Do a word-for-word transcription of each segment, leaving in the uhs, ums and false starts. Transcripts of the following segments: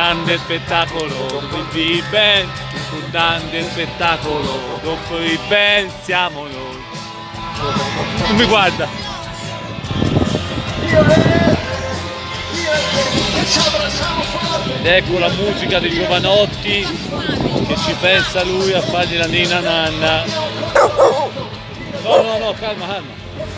grande spettacolo, dopo il Big Bang, un grande spettacolo, dopo il Big Bang siamo noi. Non mi guarda. Ed ecco la musica di Giovanotti che ci pensa lui a fargli la ninna nanna. No, no, no, calma, calma.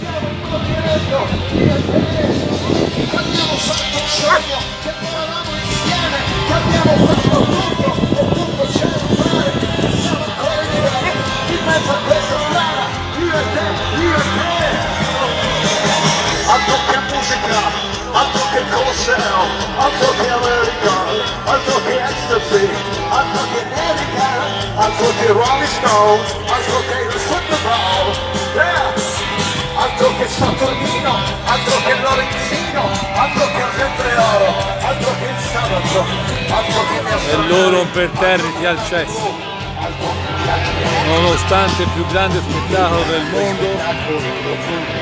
Abbiamo fatto un sogno, che parlavamo insieme, che abbiamo fatto tutto, e tutto c'è da fare. Siamo ancora insieme, in mezzo a questa strada, io e te, io e te. Altro che musica, altro che Colosseo, altro che America, altro che Ecstasy, altro che America, altro che Rolling Stone, altro che il Super Bowl, yeah! Altro che Saturnino, altro che Lorenzino, altro che Sempre Oro, altro che il sabato, altro che mia E loro imperterriti al cesso, nonostante il più grande spettacolo del mondo.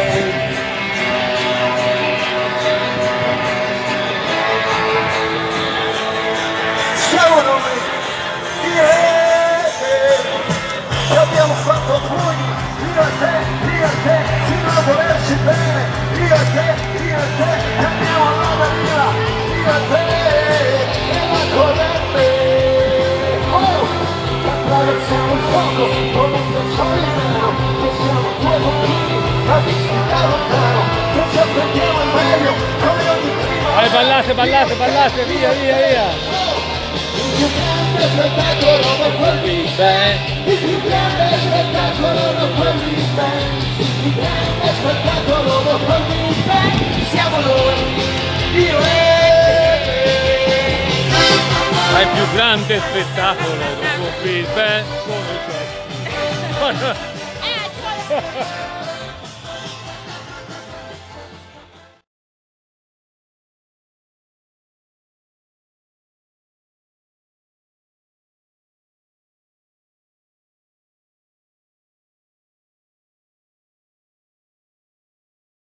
Siamo noi, yeah, che abbiamo fatto pugni, io e te, io e te, fino a volerci bene, io e te, io e te, che andiamo alla via, io e te, e la corrente, oh, che attraversiamo il fuoco, con un ghiacciolo in mano, che siamo due bambini, a vista da lontano, che ci apprendiamo il meglio, come ogni prima. Vai, ballate, ballate, ballate, via, via, via. Il più grande spettacolo dopo il Big Bang, il più grande spettacolo dopo il Big Bang, il più grande spettacolo dopo il Big Bang, siamo noi, io e te. Ma il più grande spettacolo dopo il Big Bang sono i cessi.